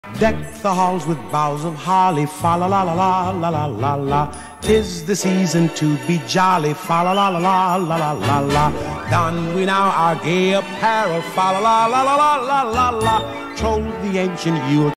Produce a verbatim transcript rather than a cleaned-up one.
Deck the halls with boughs of holly, fa la la la la la la la la. 'Tis the season to be jolly, fa la la la la la la la la. Don we now our gay apparel, fa la la la la la la la la. Troll the ancient Yule